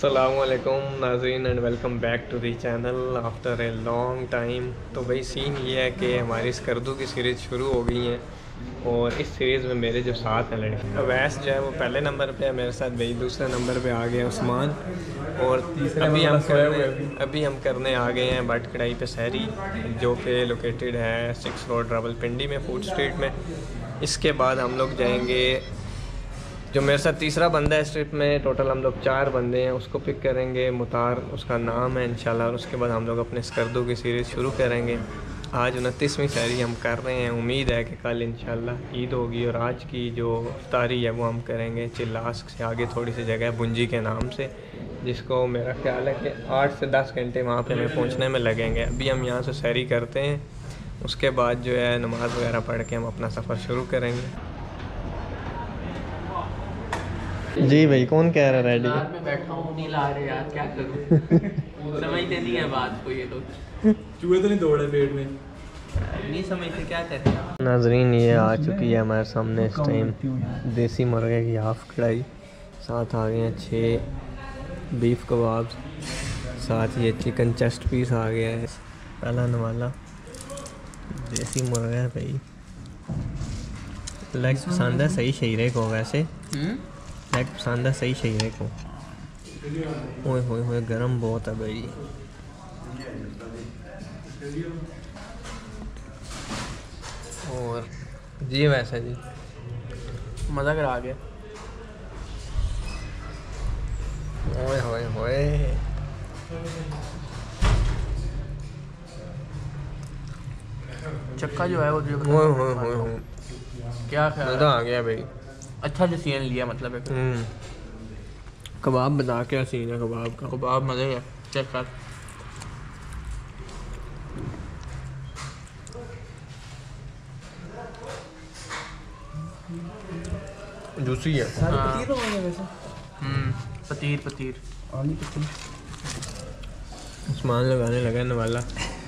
अस्सलामुअलैकुम नाज़रीन and welcome back to the channel after a long time. तो भाई सीन ये है कि हमारी स्कर्दू की सीरीज़ शुरू हो गई है और इस सीरीज़ में मेरे जो साथ हैं लड़के अवैस जो है वो पहले नंबर पे है मेरे साथ, भाई दूसरे नंबर पे आ गया उस्मान, और अभी हम करने आ गए हैं बाट कढ़ाई पे सहरी, जो कि लोकेटेड है 6 रोड रावलपिंडी में फूड स्ट्रीट में। इसके बाद हम लोग जाएंगे, जो मेरे साथ तीसरा बंदा है इस ट्रिप में, टोटल हम लोग 4 बंदे हैं, उसको पिक करेंगे, मुतार उसका नाम है इंशाल्लाह। और उसके बाद हम लोग अपने स्कर्दू की सीरीज़ शुरू करेंगे। आज 29वीं सहरी हम कर रहे हैं, उम्मीद है कि कल इंशाल्लाह ईद होगी। और आज की जो इफ्तारी है वो हम करेंगे चिल्लास्क से आगे थोड़ी सी जगह है बुंजी के नाम से, जिसको मेरा ख्याल है कि 8 से 10 घंटे वहाँ पे हमें पहुँचने में लगेंगे। अभी हम यहाँ से सहरी करते हैं, उसके बाद जो है नमाज़ वगैरह पढ़ के हम अपना सफ़र शुरू करेंगे। जी भाई, कौन कह रहा है रेडी? में बैठा हूँ, नहीं ला रहे यार, क्या करूँ समझते नहीं है बात को ये लोग। चूहे तो नहीं दौड़े पेट में, नहीं समझते क्या करें। नाजरीन ये आ चुकी है हमारे सामने इस टाइम देसी मुर्गे की हाफ कढ़ाई, साथ आ गए हैं 6 बीफ कबाब, साथ ये चिकन चेस्ट पीस आ गया है। पहला नवाला देसी मुर्गा है भाई, लेग पसंद है सही शहीरे को, वैसे लेग पसंद है सही शहीरे को। ओए होए होए गरम बहुत है भाई। और जी वैसा जी मज़ा करा गया। ओए होए होए चक्का जो है वो जो ओए होए होए होए क्या ख्याल, मज़ा आ गया भाई। अच्छा डिसीजन लिया मतलब है। कबाब बता क्या सीन है कबाब का? कबाब मज़े है, चेक कर। जूसी है। पतीर तो होंगे वैसे। पतीर पतीर उस्मान लगाने लगा न वाला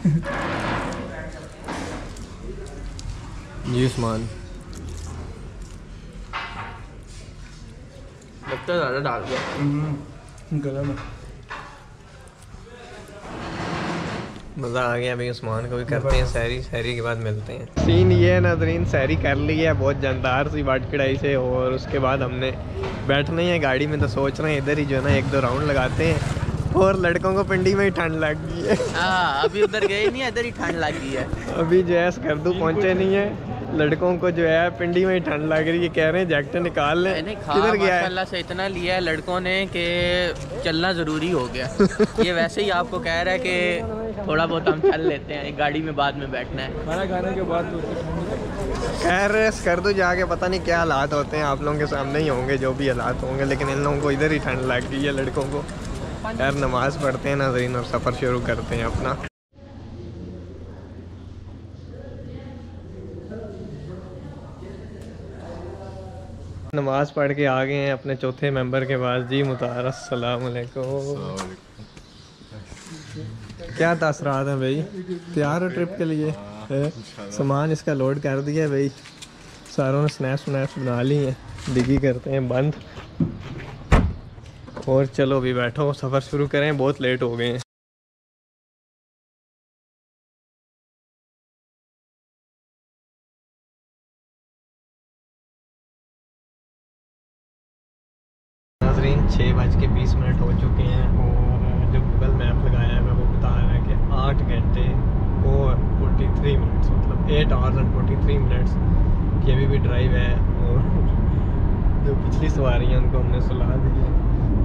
जी उस्मान लगता है ज़्यादा डाल दिया। गरम है। मज़ा आ गया भाई। उस्मान को भी करते हैं सहरी, सहरी के बाद मिलते हैं। सीन ये है नाज़रीन, सहरी कर ली है बहुत जानदार सी बाट कढ़ाई से, और उसके बाद हमने बैठना ही है गाड़ी में, तो सोच रहे हैं इधर ही जो है ना 1-2 राउंड लगाते हैं। और लड़कों को पिंडी में ही ठंड लग गई है। हाँ अभी उधर गए नहीं, इधर ही ठंड लग गई है। अभी जो है स्कर्दू पहुँचे नहीं है, लड़कों को जो है पिंडी में ही ठंड लग रही है, कह रहे हैं जैकेट निकाल लें। किधर गया है? माशाल्लाह से इतना लिया है लड़कों ने कि चलना ज़रूरी हो गया। ये वैसे ही आपको कह रहा है कि थोड़ा बहुत हम चल लेते हैं, एक गाड़ी में बाद में बैठना है। खाना खाने के बाद तो खैर स्कर्दू जाके पता नहीं क्या हालात होते हैं, आप लोगों के सामने ही होंगे जो भी हालात होंगे, लेकिन इन लोगों को इधर ही ठंड लग गई है लड़कों को। यार नमाज़ पढ़ते हैं नाज़रीन और सफ़र शुरू करते हैं अपना। नमाज़ पढ़ के आ गए हैं अपने चौथे मेंबर के पास। जी मुतार अस्सलाम वालेकुम। क्या तासरात हैं भाई? तैयार हो ट्रिप के लिए? सामान इसका लोड कर दिया है भाई, सारों ने स्नैप्स बना ली हैं। डिगी करते हैं बंद और चलो अभी बैठो सफ़र शुरू करें, बहुत लेट हो गए हैं। नाज़रीन 6:20 हो चुके हैं और जो गूगल मैप लगाया है वो बता रहा है कि 8 घंटे और 43 मिनट्स, मतलब 8 आवर्स एंड 43 मिनट्स की अभी भी ड्राइव है। और जो पिछली सवारी हैं उनको हमने सुला दी है।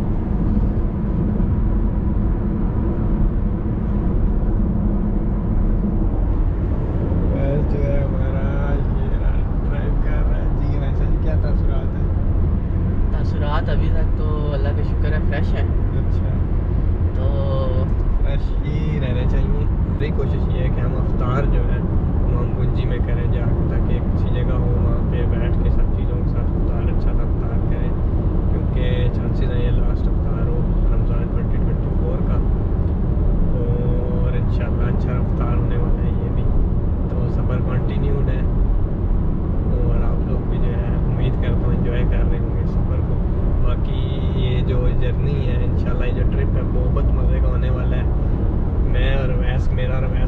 जो है हमारा ये ड्राइव कर रहा है जी। वैसे जी क्या तासुरात है? तासुरात अभी तक तो अल्लाह का शुक्र है फ्रेश है, अच्छा तो फ्रेश ही रहने चाहिए। मेरी कोशिश ये है कि हम अफ्तार जो है वो हम गुंजी में करें जाकर, ताकि एक अच्छी जगह हो, वहाँ पे बैठ के सब चीज़ों के साथ अफ्तार अच्छा सा अफ्तार करें, क्योंकि चांसेस हैं ये लास्ट अफ्तार हो रमज़ान 2024 का, और इंशाल्लाह अच्छा अफ्तार होने वाला है ये भी। तो सफ़र कंटिन्यूड है और आप लोग भी जो है उम्मीद करता हूँ एंजॉय कर रहे होंगे सफ़र को। बाकी ये जो जर्नी है इंशाल्लाह ये जो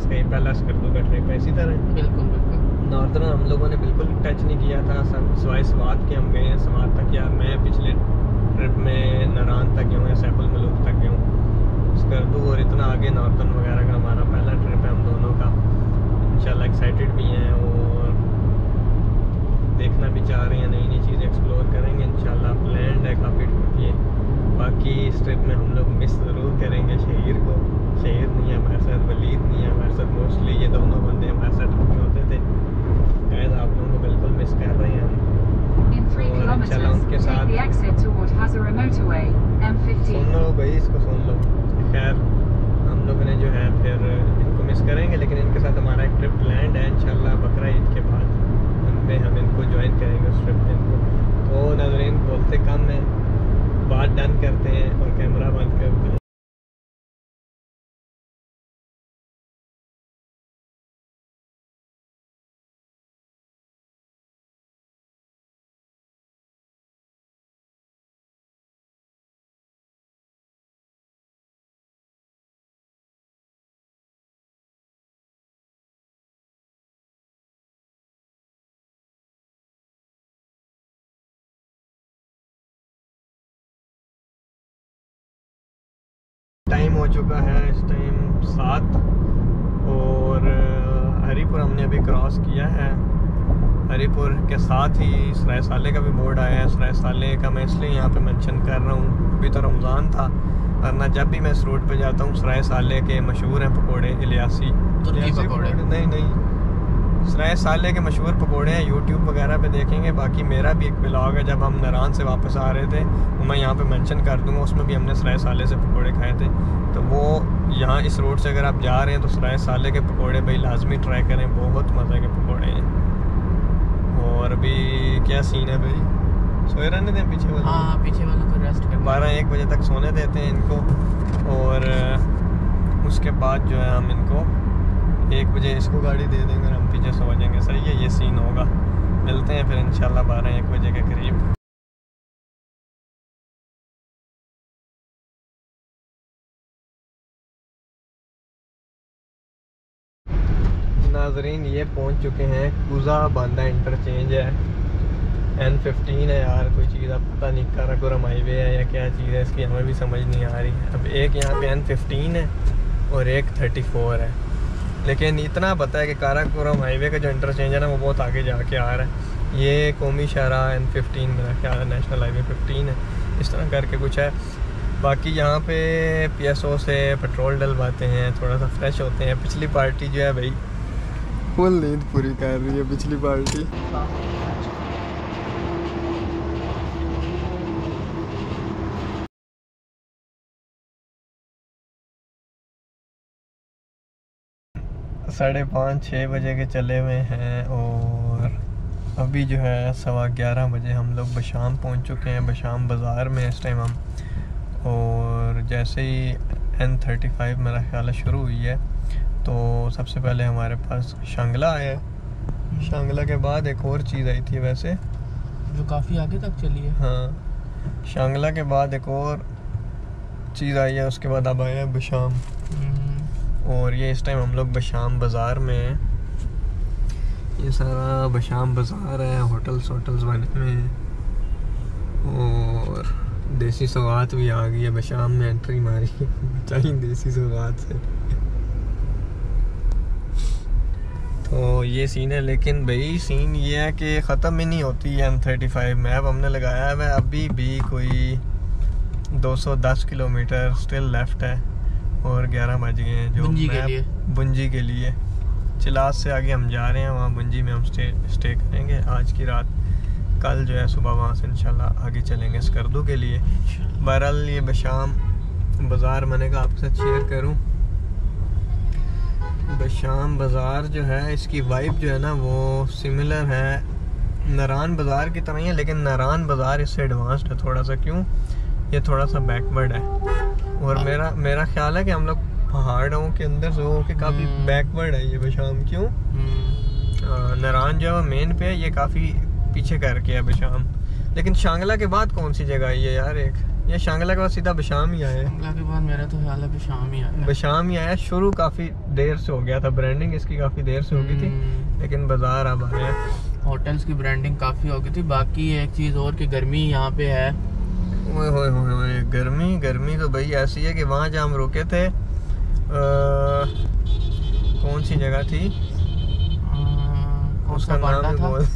इसका ये पहला स्कर्दू का ट्रिप है। इसी तरह बिल्कुल बिल्कुल। नॉर्दर्न हम लोगों ने बिल्कुल टच नहीं किया था, सिवाय स्वात के हम गए हैं। स्वात तक यार मैं पिछले ट्रिप में नारान तक गया हूँ या सैफुल मलूक तक गया हूँ। स्कर्दू और इतना आगे नॉर्दर्न वगैरह का हमारा पहला ट्रिप है हम दोनों का। इंशाल्लाह एक्साइटेड भी हैं और देखना भी चाह रहे हैं, नई नई चीज़ें एक्सप्लोर करेंगे इंशाल्लाह। प्लान्ड है काफ़ी ट्रिप ये। बाकी इस ट्रिप में हम लोग मिस ज़रूर करेंगे शहीर को। शहीर नहीं है हमारे साथ, वलीद नहीं है हमारे साथ। मोस्टली ये दोनों बंदे हमारे साथ ट्रिप में होते थे। गैस आप लोगों को बिल्कुल मिस कर रहे हैं हम। और इंशाल्लाह उनके साथ सुन लो भाई, इसको सुन लो। खैर हम लोगों ने जो है फिर इनको मिस करेंगे, लेकिन इनके साथ हमारा एक ट्रिप प्लान्ड है इंशाल्लाह। बकरा ईद के बाद उनमें हम इनको ज्वाइन करेंगे उस ट्रिप में इनको। तो नाज़रीन बोलते कम है, बात डन करते हैं और कैमरा बंद करते हैं। टाइम हो चुका है इस टाइम 7 और हरीपुर हमने अभी क्रॉस किया है। हरीपुर के साथ ही सराय साले का भी बोर्ड आया है। सराय साले का मैं इसलिए यहाँ पे मेंशन कर रहा हूँ, अभी तो रमज़ान था, वरना जब भी मैं इस रूट पे जाता हूँ सराय साले के मशहूर हैं पकोड़े। इलियासी पकोड़े नहीं, सराय साले के मशहूर पकोड़े हैं, यूट्यूब वगैरह पे देखेंगे। बाकी मेरा भी एक ब्लॉग है, जब हम नारान से वापस आ रहे थे वो मैं यहाँ पे मेंशन कर दूँगा, उसमें भी हमने सराय साले से पकोड़े खाए थे। तो वो यहाँ इस रोड से अगर आप जा रहे हैं तो सराय साले के पकोड़े भाई लाजमी ट्राई करें, बहुत मज़े के पकोड़े हैं। और अभी क्या सीन है भाई, सोए रहने दें पीछे वाले? हाँ, पीछे वालों को रेस्ट कर 12-1 बजे तक सोने देते हैं इनको, और उसके बाद जो है हम इनको 1 बजे इसको गाड़ी दे देंगे और हम पीछे सो जाएंगे। सही है, ये सीन होगा। मिलते हैं फिर इंशाल्लाह 12-1 बजे के करीब। नाजरीन ये पहुंच चुके हैं, कुजा बांदा इंटरचेंज है। N15 है यार, कोई चीज़ अब पता नहीं, काराकोरम हाईवे है या क्या चीज़ है इसकी हमें भी समझ नहीं आ रही है। अब एक यहाँ पे N15 है और एक 34 है, लेकिन इतना पता है कि काराकोरम हाईवे का जो इंटरचेंज है ना वो बहुत आगे जाके आ रहा है। ये कौमी शाहराह N15 मेरा ख्याल है, नेशनल हाईवे 15 है, इस तरह करके कुछ है। बाकी यहाँ पे PSO से पेट्रोल डलवाते हैं, थोड़ा सा फ्रेश होते हैं। पिछली पार्टी जो है भाई फुल नींद पूरी कर रही है पिछली पार्टी। साढ़े 5-6 बजे के चले हुए हैं और अभी जो है 11:15 बजे हम लोग बशाम पहुंच चुके हैं। बशाम बाज़ार में इस टाइम हम, और जैसे ही N35 मेरा ख्याल है शुरू हुई है तो सबसे पहले हमारे पास शांगला आया। शांगला के बाद एक और चीज़ आई थी वैसे जो काफ़ी आगे तक चली है। हाँ, शांगला के बाद एक और चीज़ आई है, उसके बाद अब आया है बशाम। और ये इस टाइम हम लोग बशाम बाज़ार में हैं। ये सारा बशाम बाज़ार है, होटल्स बने हुए हैं और देसी सौगात भी आ गई है। बशाम में एंट्री मारी चाहिए देसी सौगात से। तो ये सीन है, लेकिन भाई सीन ये है कि ख़त्म ही नहीं होती है N35 मैप हमने लगाया है। अभी भी कोई 210 किलोमीटर स्टिल लेफ्ट है और 11 बज गए हैं। जो बुंजी के लिए चिलास से आगे हम जा रहे हैं, वहाँ बुंजी में हम स्टे करेंगे आज की रात। कल जो है सुबह वहाँ से इंशाल्लाह आगे चलेंगे स्कर्दू के लिए। बहरहाल ये बशाम बाज़ार मैंने कहा आपके साथ शेयर करूँ। बशाम बाज़ार जो है इसकी वाइब जो है ना वो सिमिलर है नारान बाज़ार की तरह ही है, लेकिन नारान बाज़ार इससे एडवांस्ड है थोड़ा सा। क्यों? ये थोड़ा सा बैकवर्ड है और मेरा ख्याल है कि हम लोग पहाड़ों के अंदर से हो के काफ़ी बैकवर्ड है ये बशाम। क्यों? नारान जो है मेन पे है, ये काफ़ी पीछे करके है बशाम। लेकिन शांगला के बाद कौन सी जगह आई है यार? एक ये शांगला के बाद सीधा बशाम ही आया है। शांगला के बाद मेरा तो ख्याल है बशाम ही आया। बशाम ही आया। शुरू काफ़ी देर से हो गया था, ब्रांडिंग इसकी काफ़ी देर से हो गई थी, लेकिन बाजार अब आया। होटल्स की ब्रांडिंग काफ़ी हो गई थी। बाकी एक चीज़ और कि गर्मी यहाँ पे है। ओए होए होए होए, गर्मी तो भाई ऐसी है कि वहाँ जहाँ हम रुके थे कौन सी जगह थी, उसका नाम ही बोल,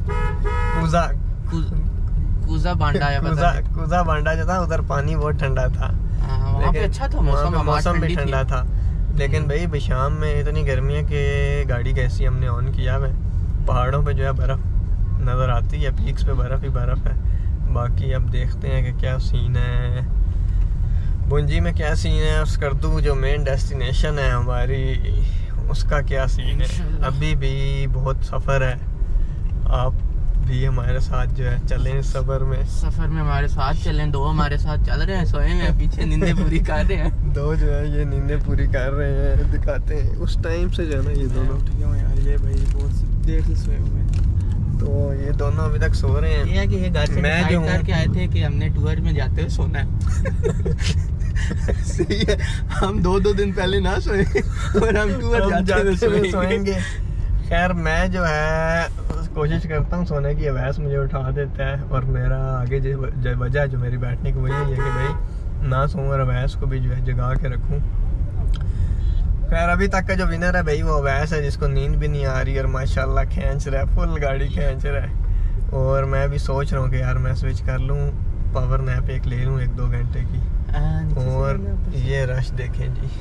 कूजा बांडा या कुजा बांडा जो था, उधर पानी बहुत ठंडा था। वहाँ पे अच्छा था मौसम भी ठंडा था। लेकिन भाई बशाम में इतनी गर्मी है कि गाड़ी कैसी हमने ऑन किया है, पहाड़ों पे जो है बर्फ़ नज़र आती है, पीक्स पे बर्फ़ ही बर्फ़ है। बाकी अब देखते हैं कि क्या सीन है बुंजी में, क्या सीन है, स्कर्दू जो मेन डेस्टिनेशन है हमारी, उसका क्या सीन है। अभी भी बहुत सफ़र है, आप भी हमारे साथ जो है चलें सफ़र में हमारे साथ चलें। दो हमारे साथ चल रहे हैं, सोए हैं पीछे, नींदें पूरी कर रहे हैं। दो जो है ये नींदें पूरी कर रहे हैं, दिखाते हैं उस टाइम से जो है ना ये दोनों यार, ये भाई बहुत देर से सोए हुए हैं। तो ये दोनों अभी तक सो रहे हैं। ये है कि ये घर से डिसाइड करके आए थे कि हमने टूर में जाते हुए सोना है। सही है, हम 2 दिन पहले ना सोए और हम टूर जाते हुए सोएंगे। खैर मैं जो है कोशिश करता हूँ सोने की, अवैस मुझे उठा देता है, और मेरा आगे जो वजह जो मेरी बैठने की वही है कि भाई ना सोऊं और अवैस को भी जो है जगा के रखूँ। खैर अभी तक का जो विनर है भाई वो अवैस है, जिसको नींद भी नहीं आ रही और माशाल्लाह खींच रहा है, फुल गाड़ी खींच रहा है। और मैं भी सोच रहा हूँ कि यार मैं स्विच कर लूँ, पावर नैप एक ले लूँ 1-2 घंटे की। और ये रश देखें जी,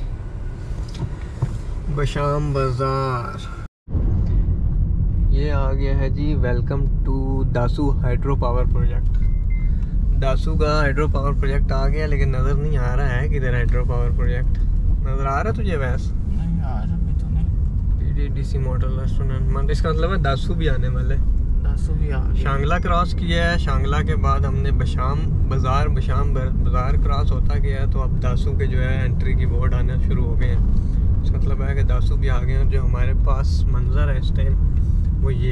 बशाम बाजार ये आ गया है जी। Welcome to Dasu hydro power project. Dasu का हाइड्रो पावर प्रोजेक्ट आ गया, लेकिन नज़र नहीं आ रहा है किधर हाइड्रो पावर प्रोजेक्ट। नज़र आ रहा है तुझे वैस? नहीं यार अभी तो नहीं। PDDC मॉडल रेस्टोरेंट, इसका मतलब है दासू भी आने वाले। दासू भी आ गया। शांगला क्रॉस किया है, शांगला के बाद हमने बशाम बाज़ार क्रॉस होता गया, तो अब दासू के जो है एंट्री की बोर्ड आने शुरू हो गए हैं। इसका मतलब है कि दासू भी आ गए हैं। और जो हमारे पास मंजर है इस टाइम वो ये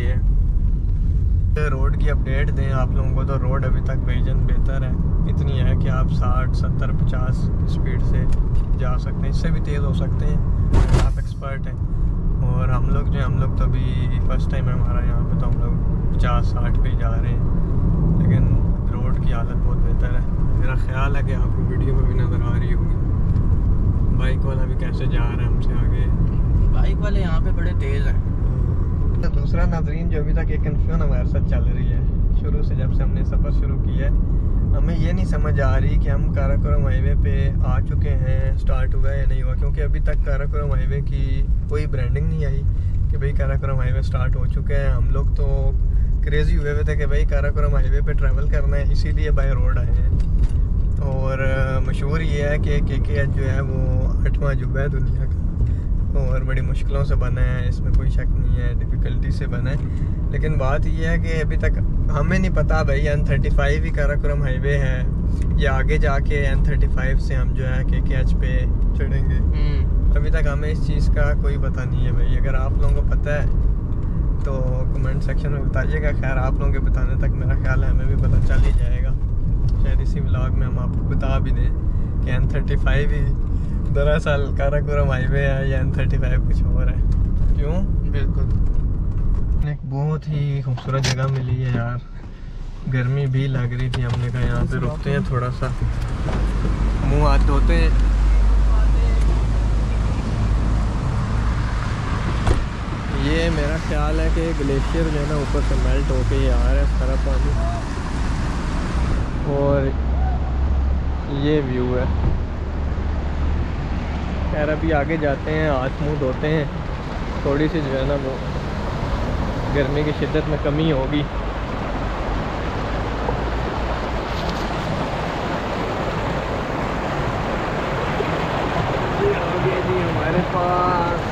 है। रोड की अपडेट दें आप लोगों को, तो रोड अभी तक बेहद बेहतर है। इतनी है कि आप 60, 70, 50 की स्पीड से जा सकते हैं, इससे भी तेज़ हो सकते हैं अगर आप एक्सपर्ट हैं। और हम लोग तो अभी फर्स्ट टाइम है हमारा यहाँ पे, तो हम लोग 50-60 पे जा रहे हैं, लेकिन रोड की हालत बहुत बेहतर है। मेरा ख्याल है कि आपको वीडियो में भी नज़र आ रही होगी बाइक वाला भी कैसे जा रहा है हमसे आगे। बाइक वाले यहाँ पे बड़े तेज़ हैं। तो दूसरा नाज़रीन जो अभी तक एक कन्फ्यूजन हमारे साथ चल रही है शुरू से, जब से हमने सफ़र शुरू किया है, हमें ये नहीं समझ आ रही कि हम काराकोरम हाईवे पे आ चुके हैं, स्टार्ट हुआ है या नहीं हुआ, क्योंकि अभी तक काराकोरम हाईवे की कोई ब्रांडिंग नहीं आई कि भाई काराकोरम हाईवे स्टार्ट हो चुके हैं। हम लोग तो क्रेज़ी हुए थे कि भाई काराकोरम हाईवे पे ट्रैवल करना है, इसीलिए बाय रोड आए हैं। और मशहूर ये है कि KKH जो है वो 8वां अजूबा है दुनिया का, और बड़ी मुश्किलों से बना है, इसमें कोई शक नहीं है, डिफ़िकल्टी से बना है। लेकिन बात यह है कि अभी तक हमें नहीं पता भाई N35 ही काराकोरम हाईवे है या आगे जाके N35 से हम जो है KKH पे चढ़ेंगे। अभी तक हमें इस चीज़ का कोई पता नहीं है भाई। अगर आप लोगों को पता है तो कमेंट सेक्शन में बताइएगा। खैर आप लोगों के बताने तक मेरा ख्याल है हमें भी पता चल ही जाएगा, शायद इसी व्लॉग में हम आपको बता भी दें कि N35 ही दरअसल काराकोरम हाईवे है या N35 कुछ और है। क्यों? बिल्कुल। एक बहुत ही खूबसूरत जगह मिली है यार, गर्मी भी लग रही थी, हमने कहा यहाँ पे रुकते हैं, थोड़ा सा मुंह हाथ धोते हैं। ये मेरा ख्याल है कि ग्लेशियर जो है ना ऊपर से मेल्ट होके ये आ रहा है सारा पानी, और ये व्यू है। खैर अभी आगे जाते हैं, हाथ मुँह धोते हैं, थोड़ी सी जो है ना वो गर्मी की शिद्दत में कमी होगी। ये आ गया जी हमारे पास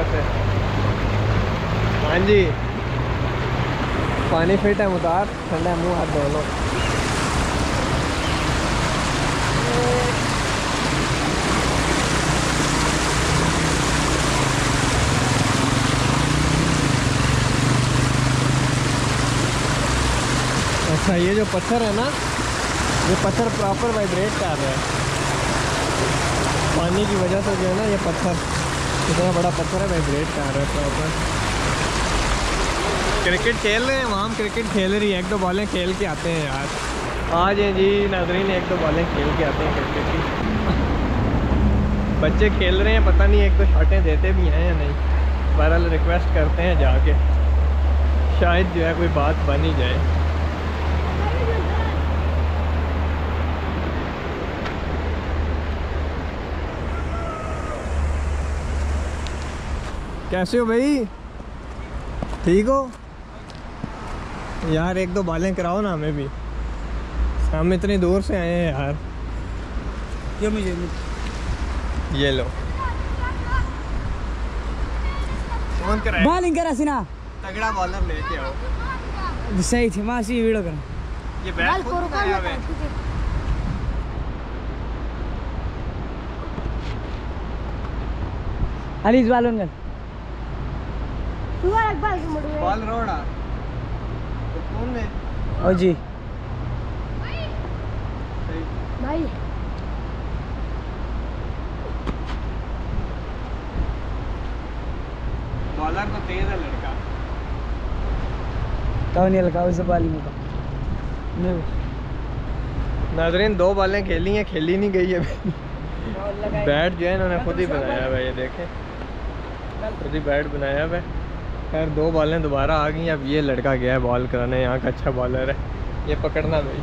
से। हाँ जी, पानी फिट है मुतार, ठंडा है, मुँह हाथ धो लो। अच्छा, ये जो पत्थर है ना, ये पत्थर प्रॉपर वाइब्रेट कर रहा है पानी की वजह से। जो है ना, ये पत्थर इतना बड़ा पत्थर है, वाइब्रेट कर रहा है प्रॉपर। क्रिकेट खेल रहे हैं वहाँ, क्रिकेट खेल रही है, 1-2 बॉलें खेल के आते हैं यार। आ जाए जी नाज़रीन, 1-2 बॉलें खेल के आते हैं क्रिकेट की। बच्चे खेल रहे हैं, पता नहीं 1-2 शॉटें देते भी हैं या नहीं। बहरहाल रिक्वेस्ट करते हैं जाके, शायद जो है कोई बात बन ही जाए। कैसे हो भाई, ठीक हो यार? 1-2 बॉलें कराओ ना हमें भी, हम इतनी दूर से आए हैं यार। ये मुझे ये लो, फोन कराए, बॉलिंग करा सीना, तगड़ा बॉलर लेके आओ। सही थी मासी वीडियो करा। ये बैट खुद बनाया हुआ है। अली इस बालों कर बॉल रोड़ा तो कौन है? ओ जी भाई बॉलर तो तेज है लड़का। कौन नहीं लगा उसे बाली में नाज़रीन 2 बॉलें खेली हैं, खेली नहीं गई है। बैट जो है इन्होंने खुद ही बनाया हुआ है, ये देखें, खुद ही बैट बनाया हुआ है। खैर 2 बॉलें दोबारा आ गई। अब ये लड़का गया है बॉल कराने, यहाँ का अच्छा बॉलर है, ये पकड़ना भाई।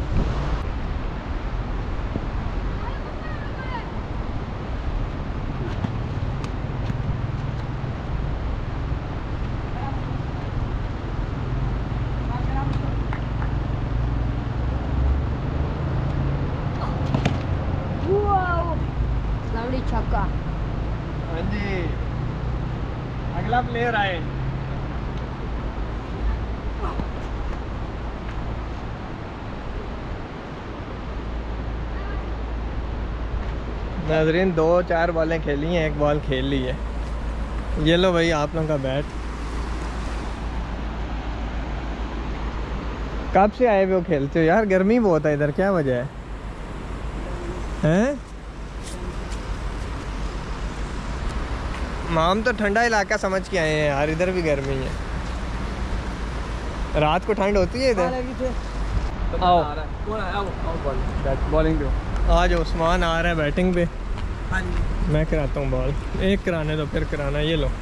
लवली छक्का। हाँ जी, अगला प्लेयर आए। नाज़रीन 2-4 बॉलें खेली हैं, 1 बॉल खेल ली है। ये लो भाई आप लोगों का बैट। कब से आए हुए हो खेलते हो यार? गर्मी बहुत है इधर, क्या वजह है? हैं? हम तो ठंडा इलाका समझ के आए हैं यार, इधर भी गर्मी है। रात को ठंड होती है इधर। आओ बॉलिंग दो। आज उस्मान आ रहा है बैटिंग पे, मैं कराता हूँ बॉल। 1 कराने दो, फिर कराना। ये लो,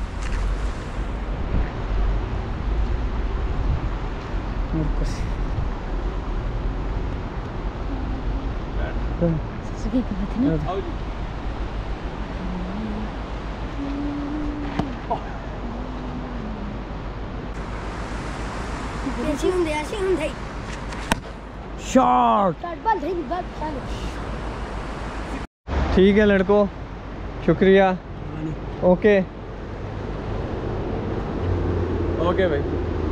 शॉट। ठीक है लड़कों, शुक्रिया। ओके ओके भाई,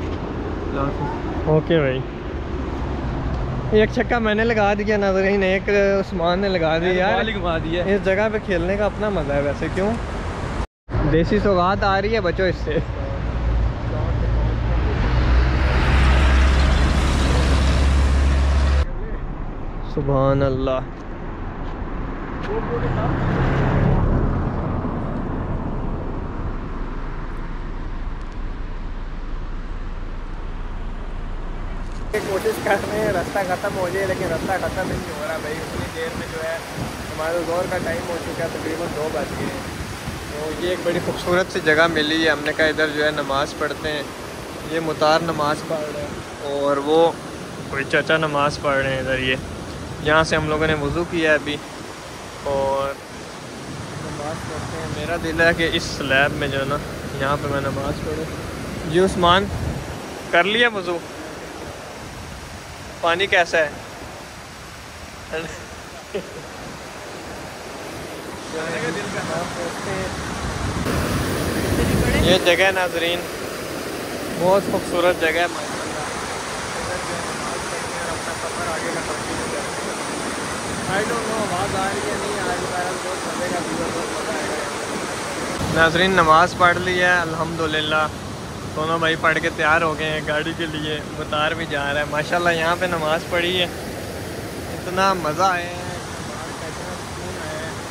ओके भाई। 1 छक्का मैंने लगा दिया नाज़रीन, 1 उस्मान ने लगा दिया यार। इस जगह पे खेलने का अपना मज़ा है वैसे, क्यों? देसी सौगात आ रही है, बचो इससे। सुभान अल्लाह। कोशिश कर रहे हैं रास्ता ख़त्म हो जाए, लेकिन रास्ता ख़त्म नहीं हो रहा भाई। उतनी देर में जो है हमारा ज़ोर का टाइम हो चुका है, तकरीबन 2 बज गए हैं। तो ये एक बड़ी खूबसूरत सी जगह मिली है, हमने कहा इधर जो है नमाज़ पढ़ते हैं। ये मुतार नमाज़ पढ़ रहे हैं और वो कोई चाचा नमाज़ पढ़ रहे हैं इधर। ये यहाँ से हम लोगों ने वज़ू किया अभी और नमाज़ पढ़ते हैं। मेरा दिल है कि इस स्लैब में जो है ना, यहाँ पे मैं नमाज़ पढ़ूँ। जी उस्मान, कर लिया वज़ू? पानी कैसा है? जाने का दिल का नाम सोचते हैं। ये जगह नाजरीन बहुत खूबसूरत जगह है माशाल्लाह। अपना सफ़र आगे का कंटिन्यू करते हैं। आई डोंट नो आवाज़ आ रही है नहीं आ रही, बहरहाल बहुत मज़े का व्यूअर बहुत मज़ा आएगा। नाजरीन नमाज़ पढ़ ली है अल्हम्दुलिल्लाह, दोनों भाई पढ़ के तैयार हो गए हैं गाड़ी के लिए, बतार भी जा रहा है माशाल्लाह। यहाँ पे नमाज़ पढ़ी है, इतना मज़ा आया है, इतना सुकून आया है,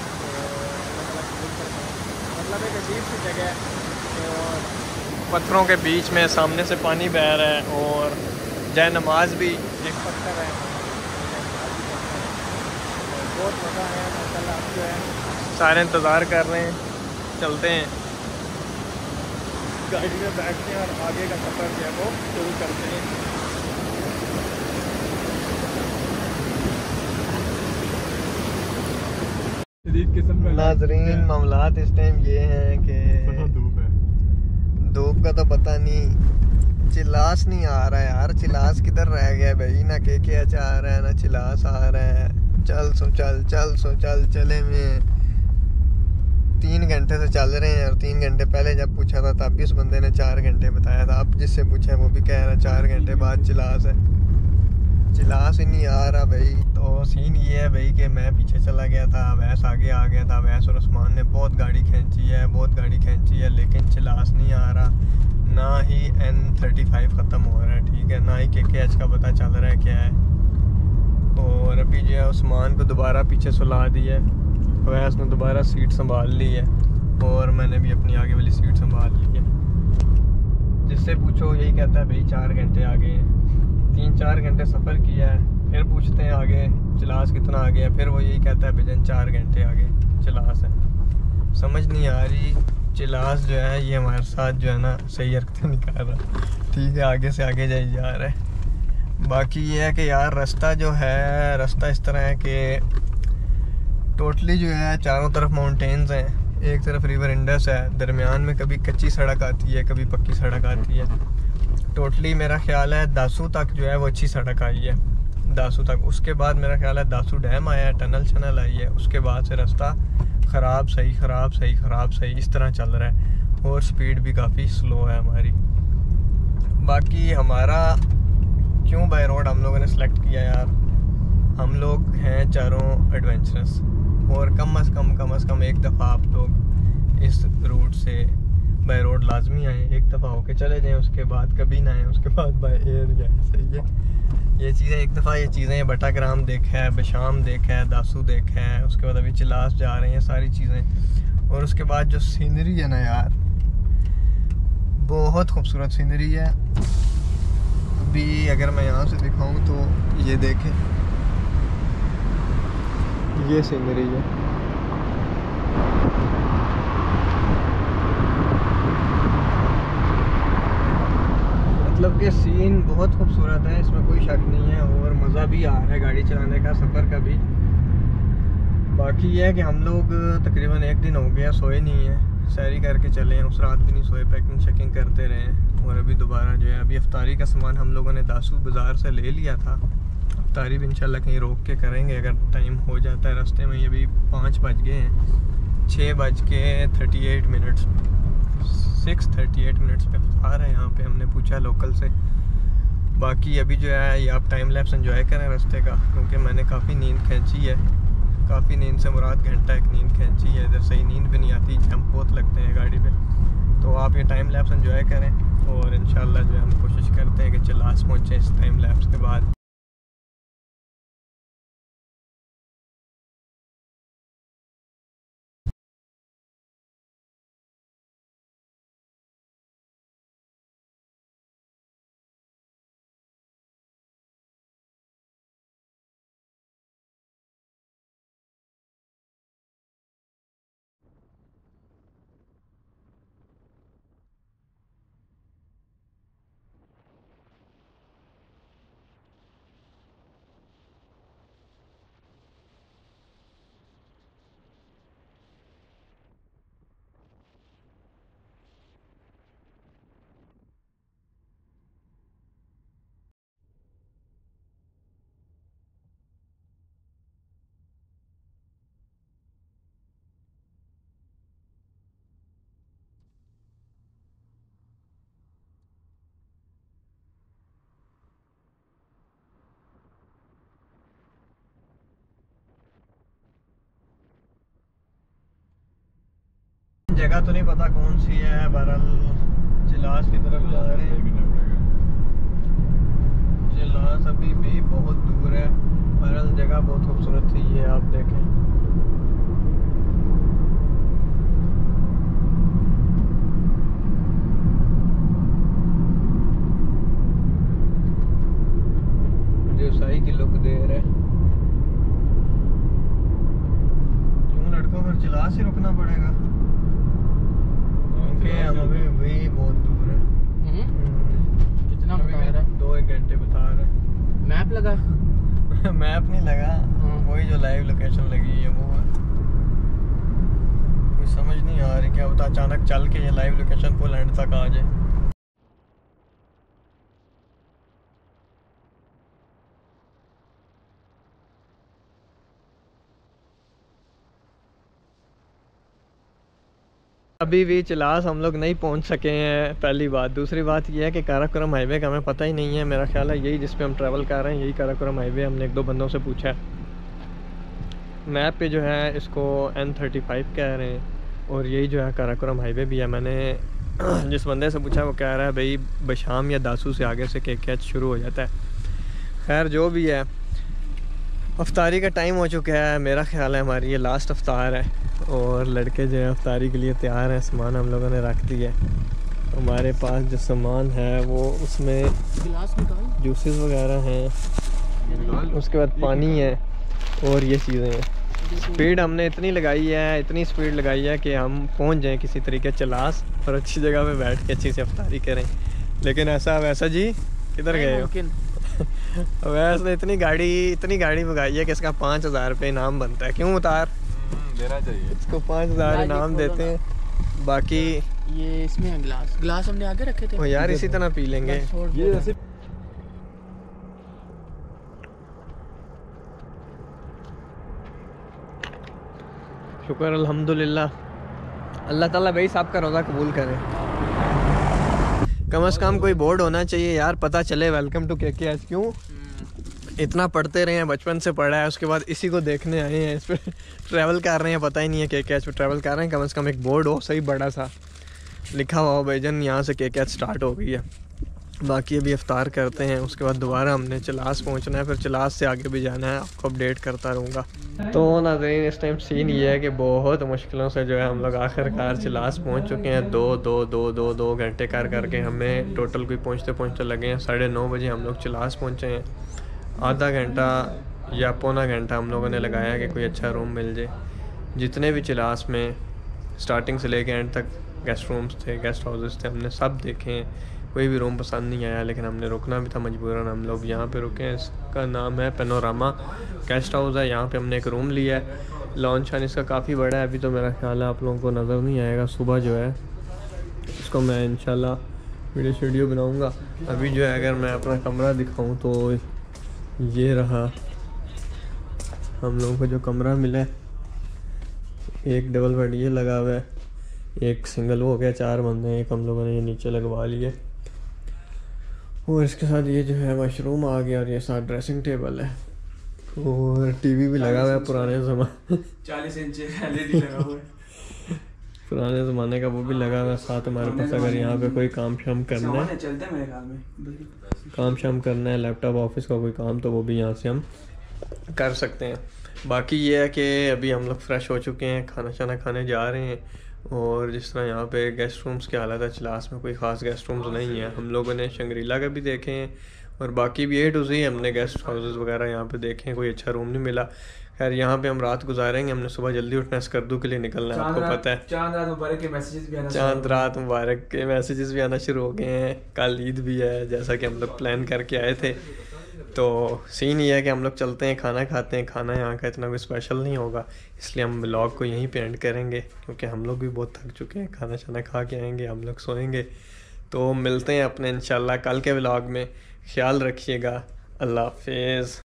मतलब एक अजीब सी जगह है और पत्थरों के बीच में सामने से पानी बह रहा है और जय नमाज भी एक पत्थर है, बहुत मज़ा आया माशाल्लाह। अब जो है सारे इंतज़ार कर रहे हैं, चलते हैं गाड़ी में बैठते हैं और आगे का सफ़र जो है वो शुरू करते हैं। नाजरीन मामलात इस टाइम ये हैं कि धूप का तो पता नहीं, चिलास नहीं आ रहा है यार, चिलास किधर रह गया भाई, ना के अच्छा आ रहा है ना चिलास आ रहा है। चल चले में 3 घंटे से चल रहे हैं और 3 घंटे पहले जब पूछा था तब भी उस बंदे ने 4 घंटे बताया था। अब जिससे पूछा है वो भी कह रहा है 4 घंटे बाद चिलास है, चिलास ही नहीं आ रहा भाई। तो सीन ये है भाई कि मैं पीछे चला गया था, वैस आगे आ गया था, वैस और उस्मान ने बहुत गाड़ी खींची है लेकिन चिलास नहीं आ रहा, ना ही N35 ख़त्म हो रहा है, ठीक है, ना ही KKH का पता चल रहा है क्या है। और अभी जो है उस्मान को दोबारा पीछे सुला दी है, वैस ने दोबारा सीट संभाल ली है और मैंने भी अपनी आगे वाली सीट संभाल ली है। जिससे पूछो यही कहता है भाई 4 घंटे आगे हैं, 3-4 घंटे सफ़र किया है, फिर पूछते हैं आगे चिलास कितना आ गया, फिर वो यही कहता है भजन 4 घंटे आगे चिलास है। समझ नहीं आ रही, चिलास जो है ये हमारे साथ जो है ना सही हरकतें नहीं कर रहा, ठीक है, आगे से आगे जाई जा रहा है। बाकी ये है कि यार रास्ता जो है, रास्ता इस तरह है कि टोटली जो है चारों तरफ माउंटेन्स हैं, एक तरफ रिवर इंडस है, दरमियान में कभी कच्ची सड़क आती है कभी पक्की सड़क आती है। टोटली मेरा ख्याल है दासू तक जो है वो अच्छी सड़क आई है, दासू तक। उसके बाद मेरा ख्याल है दासू डैम आया है, टनल शनल आई है, उसके बाद से रास्ता ख़राब सही इस तरह चल रहा है और स्पीड भी काफ़ी स्लो है हमारी। बाकी हमारा क्यों बाय रोड हम लोगों ने सेलेक्ट किया यार, हम लोग हैं चारों एडवेंचरस और कम अज़ कम एक दफ़ा आप लोग इस रूट से बाय रोड लाजमी आए, एक दफ़ा होके चले जाएं, उसके बाद कभी ना आए, उसके बाद बाय एयर जाए, सही है। ये चीज़ें एक दफ़ा ये चीज़ें बटाग्राम देखा है, बशाम देखा है, दासू देखा है, उसके बाद अभी चिलास जा रहे हैं, सारी चीज़ें। और उसके बाद जो सीनरी है ना यार, बहुत खूबसूरत सीनरी है। अभी अगर मैं यहाँ से दिखाऊँ तो ये देखें, ये सीनरी है, मतलब कि सीन बहुत खूबसूरत है, इसमें कोई शक नहीं है और मज़ा भी आ रहा है गाड़ी चलाने का, सफ़र का भी। बाकी ये है कि हम लोग तकरीबन 1 दिन हो गया सोए नहीं है, सैरी करके चले हैं, उस रात भी नहीं सोए, पैकिंग शैकिंग करते रहे हैं। और अभी दोबारा जो है अभी अफ्तारी का सामान हम लोगों ने दासू बाज़ार से ले लिया था, अफ्तारी भी इंशाल्लाह कहीं रोक के करेंगे अगर टाइम हो जाता है रास्ते में। ये भी 5 बज गए हैं, 6:38 6:38 पे अफ्तार है यहाँ पे, हमने पूछा लोकल से। बाकी अभी जो है ये आप टाइम लैप्स एंजॉय करें रास्ते का, क्योंकि मैंने काफ़ी नींद खींची है, काफ़ी नींद से मुराद घंटा एक नींद खींची है, इधर सही नींद भी नहीं आती, जंप बहुत लगते हैं गाड़ी पे। तो आप ये टाइम लैप्स एंजॉय करें और इंशाल्लाह जो है हम कोशिश करते हैं कि चिलास पहुँचें इस टाइम लैप्स के बाद। जगह तो नहीं पता कौन सी है, बहरहाल चिलास की तरफ जा रहे हैं। चिलास अभी भी बहुत दूर है, बहरहाल जगह बहुत खूबसूरत थी, ये आप देखें। देवसाई की लुक दे रहा है। क्यों लड़कों पर चिलास ही रुकना पड़ेगा क्योंकि हम अभी बहुत दूर है। कितना बता रहा है? 2-1 घंटे बता रहा है। मैप लगा? मैप नहीं लगा, वही जो लाइव लोकेशन लगी है वो है। कोई समझ नहीं आ रही, क्या पता अचानक चल के ये लाइव लोकेशन फुल एंड तक आ जाए। अभी भी चिलास हम लोग नहीं पहुंच सके हैं, पहली बात। दूसरी बात यह है कि काराकोरम हाईवे का हमें पता ही नहीं है। मेरा ख्याल है यही जिस पे हम ट्रैवल कर रहे हैं, यही काराकोरम हाईवे। हमने 1-2 बंदों से पूछा है, मैप पे जो है इसको N35 कह रहे हैं, और यही जो है काराकोरम हाईवे भी है। मैंने जिस बंदे से पूछा वो कह रहा है भाई बशाम या दासू से आगे से KKH शुरू हो जाता है। खैर जो भी है, अफ्तारी का टाइम हो चुका है। मेरा ख्याल है हमारी ये लास्ट अफ्तार है, और लड़के जो है अफ्तारी के लिए तैयार हैं। सामान हम लोगों ने रख दिया है। हमारे पास जो सामान है वो उसमें जूसेस वगैरह हैं, उसके बाद पानी है और ये चीज़ें हैं। स्पीड हमने इतनी लगाई है, इतनी स्पीड लगाई है कि हम पहुंच जाएं किसी तरीके चिलास और अच्छी जगह पे बैठ के अच्छी से अफ्तारी करें। लेकिन ऐसा वैसा जी किधर गए हो? वैसे इतनी गाड़ी मंगाई है कि इसका 5000 रुपये इनाम बनता है। क्यों उतार देना चाहिए इसको 5000 इनाम देते हैं। बाकी ये इसमें है ग्लास हमने आगे रखे थे। ओ यार इसी तरह पी लेंगे। ये ऐसे शुक्र अल्हम्दुलिल्लाह, अल्लाह ताला भाई साहब का रोज़ा कबूल करे। कम से कम कोई बोर्ड होना चाहिए यार, पता चले वेलकम टू KKH। क्यों इतना पढ़ते रहे हैं, बचपन से पढ़ा है, उसके बाद इसी को देखने आए हैं, इस पर ट्रैवल कर रहे हैं, पता ही नहीं है KKH पे ट्रैवल कर रहे हैं। कम से कम एक बोर्ड हो सही बड़ा सा लिखा हुआ हो भाईजान यहाँ से KKH स्टार्ट हो गई है। बाकी अभी इफ्तार करते हैं, उसके बाद दोबारा हमने चिलास पहुंचना है, फिर चिलास से आगे भी जाना है। आपको अपडेट करता रहूँगा। तो नाज़रीन इस टाइम सीन ये है कि बहुत मुश्किलों से जो है हम लोग आखिरकार चिलास पहुंच चुके हैं। 2 घंटे करके हमें टोटल कोई पहुंचते लगे हैं 9:30 बजे हम लोग चिलास पहुंचे हैं। आधा घंटा या पौना घंटा हम लोगों ने लगाया कि कोई अच्छा रूम मिल जाए। जितने भी चिलास में स्टार्टिंग से लेके एंड तक गेस्ट रूम्स थे, गेस्ट हाउसेस थे, हमने सब देखे हैं। कोई भी रूम पसंद नहीं आया, लेकिन हमने रुकना भी था मजबूरन। हम लोग यहाँ पे रुके हैं, इसका नाम है पैनोरामा गेस्ट हाउस है। यहाँ पे हमने एक रूम लिया है। लॉन्च है इसका काफ़ी बड़ा है। अभी तो मेरा ख्याल है आप लोगों को नज़र नहीं आएगा, सुबह जो है इसको मैं इंशाल्लाह वीडियो बनाऊँगा। अभी जो है अगर मैं अपना कमरा दिखाऊँ तो ये रहा हम लोगों को जो कमरा मिला है। एक डबल बेड ये लगा हुआ है, एक सिंगल हो गया, 4 बंदे हैं, एक हम लोगों ने ये नीचे लगवा लिए। और इसके साथ ये जो है मशरूम आ गया, और ये साथ ड्रेसिंग टेबल है, और टीवी भी लगा हुआ है पुराने ज़माने 40 इंच LED लगा हुआ है पुराने ज़माने का, वो भी लगा हुआ है साथ हमारे पास। अगर यहाँ पे कोई काम शाम करना है, चलते हैं मेरे ख्याल में, काम शाम करना है, लैपटॉप ऑफिस का कोई काम, तो वो भी यहाँ से हम कर सकते हैं। बाकी ये है कि अभी हम लोग फ्रेश हो चुके हैं, खाना शाना खाने जा रहे हैं। और जिस तरह यहाँ पे गेस्ट रूम्स की हालत है, चिलास में कोई ख़ास गेस्ट रूम्स नहीं है। हम लोगों ने शंग्रीला का भी देखे हैं, और बाकी भी A to Z हमने गेस्ट हाउसेस वगैरह यहाँ पे देखे हैं। कोई अच्छा रूम नहीं मिला। खैर यहाँ पे हम रात गुजारेंगे। हमने सुबह जल्दी उठना है, स्कर्दू के लिए निकलना है, आपको पता है। चांद रात मुबारक के मैसेजेस भी आना चांद रात मुबारक के मैसेजेस भी आना शुरू हो गए हैं। कल ईद भी है, जैसा कि हम लोग प्लान करके आए थे। तो सीन ये है कि हम लोग चलते हैं, खाना खाते हैं। खाना यहाँ का इतना कोई स्पेशल नहीं होगा, इसलिए हम व्लॉग को यहीं पे एंड करेंगे, क्योंकि हम लोग भी बहुत थक चुके हैं। खाना शाना खा के आएंगे, हम लोग सोएंगे। तो मिलते हैं अपने इंशाल्लाह कल के व्लॉग में। ख्याल रखिएगा। अल्लाह हाफिज़।